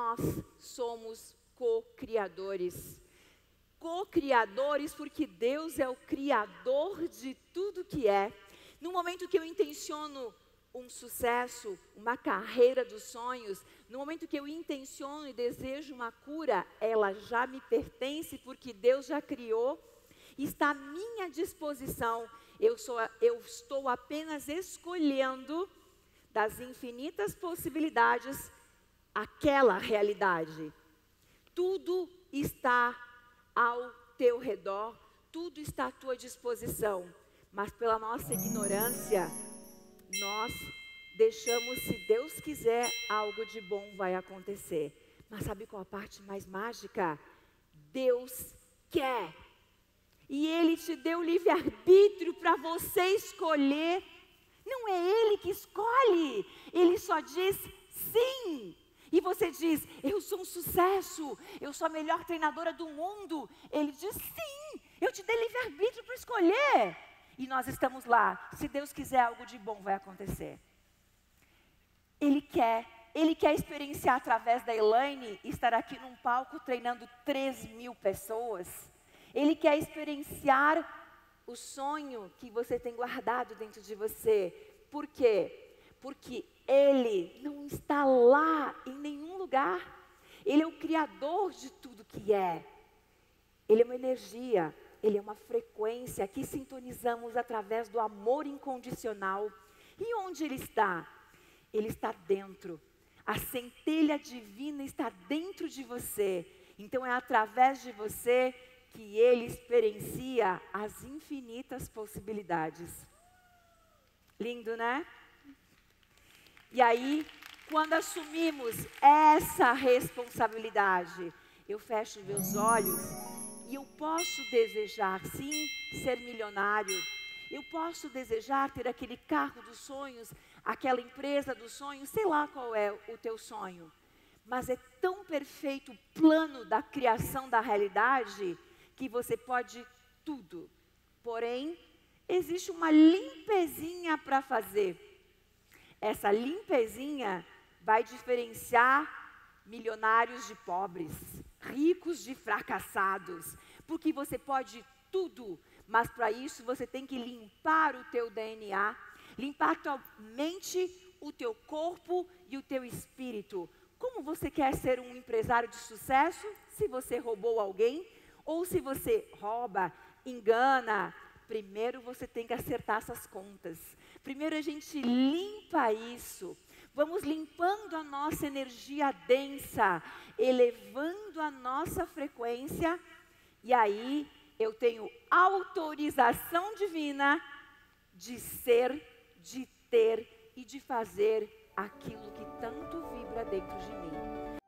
nós somos co-criadores. Co-criadores porque Deus é o criador de tudo que é. No momento que eu intenciono um sucesso, uma carreira dos sonhos, no momento que eu intenciono e desejo uma cura, ela já me pertence porque Deus já criou, está à minha disposição. Eu estou apenas escolhendo das infinitas possibilidades aquela realidade. Tudo está ao teu redor, tudo está à tua disposição, mas pela nossa ignorância, nós deixamos, se Deus quiser, algo de bom vai acontecer. Mas sabe qual a parte mais mágica? Deus quer. E Ele te deu livre-arbítrio para você escolher. Não é Ele que escolhe, Ele só diz sim. E você diz, eu sou um sucesso, eu sou a melhor treinadora do mundo. Ele diz, sim, eu te dei livre-arbítrio para escolher. E nós estamos lá, se Deus quiser, algo de bom vai acontecer. Ele quer experienciar através da Elaine, estar aqui num palco treinando 3.000 pessoas. Ele quer experienciar o sonho que você tem guardado dentro de você. Por quê? Porque Ele não está lá em nenhum lugar. Ele é o criador de tudo que é. Ele é uma energia, Ele é uma frequência que sintonizamos através do amor incondicional. E onde Ele está? Ele está dentro. A centelha divina está dentro de você. Então é através de você que Ele experiencia as infinitas possibilidades. Lindo, né? E aí, quando assumimos essa responsabilidade, eu fecho meus olhos e eu posso desejar, sim, ser milionário. Eu posso desejar ter aquele carro dos sonhos, aquela empresa dos sonhos, sei lá qual é o teu sonho. Mas é tão perfeito o plano da criação da realidade que você pode tudo. Porém, existe uma limpezinha para fazer. Essa limpezinha vai diferenciar milionários de pobres, ricos de fracassados, porque você pode tudo, mas para isso você tem que limpar o teu DNA, limpar a tua mente, o teu corpo e o teu espírito. Como você quer ser um empresário de sucesso se você roubou alguém? Ou se você rouba, engana? Primeiro você tem que acertar essas contas. Primeiro a gente limpa isso. Vamos limpando a nossa energia densa, elevando a nossa frequência. E aí eu tenho autorização divina de ser, de ter e de fazer aquilo que tanto vibra dentro de mim.